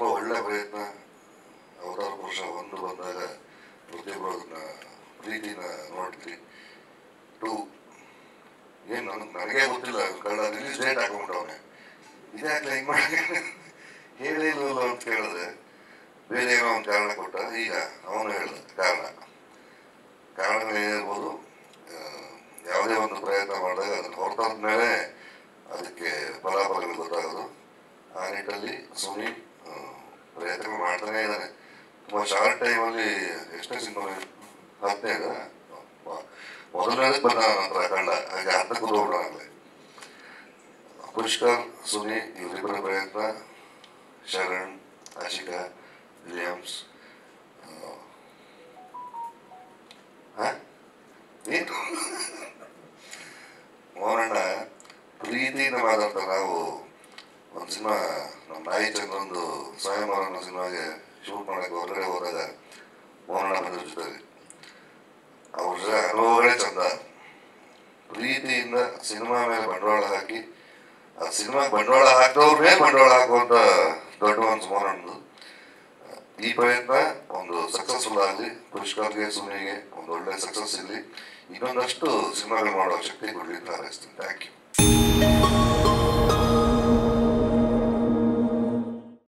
ತುಂಬ ಒಳ್ಳೆ ಪ್ರಯತ್ನ. ಅವತಾರ ಪುರುಷ ಒಂದು ಬಂದಾಗ ಪ್ರತಿಯೊಬ್ಬರು ಅದನ್ನ ಪ್ರೀತಿನ ನೋಡ್ತೀವಿ. 2 ಏನು ನನಗೆ ಗೊತ್ತಿಲ್ಲ, ಕಳ್ಳ ರಿಲೀಸ್ ಡೇಟ್ ಹಾಕೊಂಡ್ಬಿಟ್ಟವನೆ, ಇದಾಗಲೇ ಹಿಂಗೆ ಮಾಡಿ ಹೇಳಿಲ್ಲ ಅಂತ ಕೇಳಿದ್ರೆ ಬೇರೆ ಏನೋ ಒಂದು ಕಾರಣ ಕೊಟ್ಟ. ಈಗ ಅವನು ಹೇಳಿದ ಕಾರಣಗಳೇನಿರ್ಬೋದು. ಯಾವುದೇ ಒಂದು ಪ್ರಯತ್ನ ಮಾಡಿದಾಗ ಅದನ್ನು ಹೊರತಾದ ಮೇಲೆ ಅದಕ್ಕೆ ಫಲಾಫಲಗಳು ಗೊತ್ತಾಗೋದು. ಆ ನಿಟ್ಟಲ್ಲಿ ಸುನಿ ಪ್ರಯತ್ನ ಮಾಡ್ತಾನೆ ಇದ್ದಾನೆ. ತುಂಬ ಶಾರ್ಟ್ ಟೈಮಲ್ಲಿ ಎಷ್ಟೇ ಸಿನಿಮಾ 15 ಮೊದಲನೇದಕ್ಕೆ ಬಂದ ನಂತರ ಕಳ್ಳ, ಹಾಗೆ 10ಕ್ಕೆ ಕೂತ್ಕೊಂಡ್ಬಿಡೋಣಾಗಲೇ. ಪುಷ್ಕರ್, ಸುನಿ ಇವರಿಬ್ಬರ ಪ್ರಯತ್ನ, ಶರಣ್, ಆಶಿಕಾ, ವಿಲಿಯಮ್ಸ್, ಏನು ಮೋಹನಣ್ಣ ಪ್ರೀತಿಯಿಂದ ಮಾತಾಡ್ತಾರೆ. ನಾವು ಒಂದು ಸಿನಿಮಾ ನಮ್ಮ ನಾಯಿ ಚಂದ್ರಂದು ಸ್ವಯಂವರ ಅನ್ನೋ ಸಿನಿಮಾಗೆ ಶೂಟ್ ಮಾಡೋಕ್ಕೆ ಹೊರಗಡೆ ಹೋದಾಗ ಮೋಹನಣ್ಣ ಬಂದ್ರ ಜೊತೆಗೆ ಅವ್ರ ಜೊತೆ ಅನುಭವಗಳೇ ಚಂದ. ಪ್ರೀತಿಯಿಂದ ಸಿನಿಮಾ ಮೇಲೆ ಬಂಡವಾಳ ಹಾಕಿ ಆ ಸಿನಿಮಾಗೆ ಬಂಡವಾಳ ಹಾಕಿದವ್ರನ್ನೇ ಬಂಡವಾಳ ಹಾಕುವಂಥ ದೊಡ್ಡ ಒಂದು ಮೋಹನಣ್ಣದು. ಈ ಪ್ರಯತ್ನ ಒಂದು ಸಕ್ಸಸ್ಫುಲ್ ಆಗಲಿ, ಪುಷ್ಕರ್ಗೆ ಸುನಿಗೆ ಒಂದು ಒಳ್ಳೆ ಸಕ್ಸಸ್ ಇರಲಿ, ಇನ್ನೊಂದಷ್ಟು ಸಿನಿಮಾಗಳು ಮಾಡೋ ಶಕ್ತಿ ಕೊಡಲಿ ಅಂತ ಹಾರೈಸ್ತೀನಿ. Thank you.